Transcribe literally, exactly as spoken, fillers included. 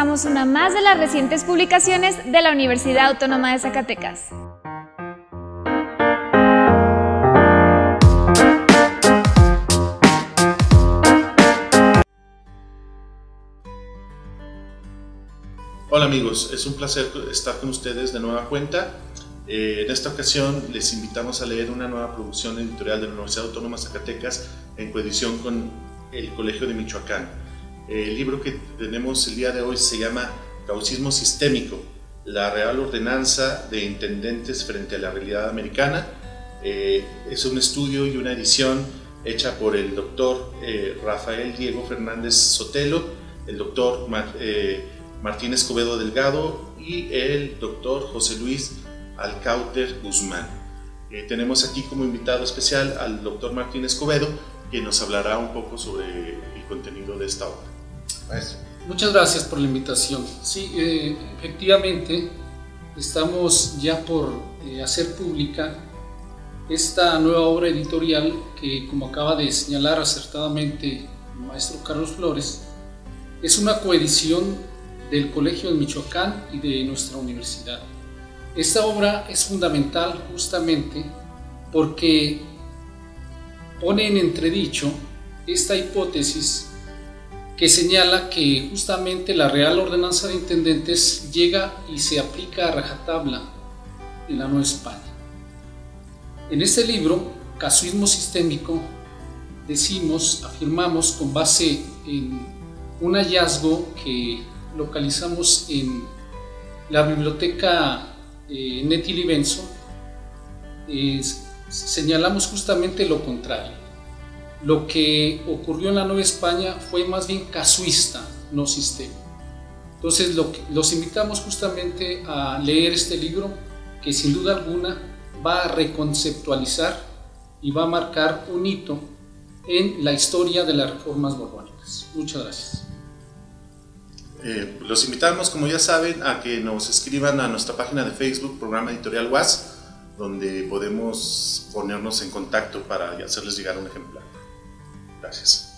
presentamos una más de las recientes publicaciones de la Universidad Autónoma de Zacatecas. Hola amigos, es un placer estar con ustedes de nueva cuenta. Eh, en esta ocasión les invitamos a leer una nueva producción editorial de la Universidad Autónoma de Zacatecas en coedición con el Colegio de Michoacán. Eh, el libro que tenemos el día de hoy se llama Gauchismo Sistémico, la Real Ordenanza de Intendentes frente a la Realidad Americana. Eh, es un estudio y una edición hecha por el doctor eh, Rafael Diego Fernández Sotelo, el doctor eh, Martín Escobedo Delgado y el doctor José Luis Alcáuter Guzmán. Eh, tenemos aquí como invitado especial al doctor Martín Escobedo, quien nos hablará un poco sobre el contenido de esta obra. Maestro. Muchas gracias por la invitación. Sí, eh, efectivamente, estamos ya por eh, hacer pública esta nueva obra editorial que, como acaba de señalar acertadamente el maestro Carlos Flores, es una coedición del Colegio de Michoacán y de nuestra universidad. Esta obra es fundamental justamente porque pone en entredicho esta hipótesis que señala que justamente la Real Ordenanza de Intendentes llega y se aplica a rajatabla en la Nueva España. En este libro, Casuismo Sistémico, decimos, afirmamos con base en un hallazgo que localizamos en la biblioteca eh, Nettili Benson, eh, señalamos justamente lo contrario. Lo que ocurrió en la Nueva España fue más bien casuista, no sistémico. Entonces lo que, los invitamos justamente a leer este libro que sin duda alguna va a reconceptualizar y va a marcar un hito en la historia de las reformas borbónicas. Muchas gracias. Eh, los invitamos, como ya saben, a que nos escriban a nuestra página de Facebook, Programa Editorial U A S, donde podemos ponernos en contacto para hacerles llegar un ejemplar. Gracias.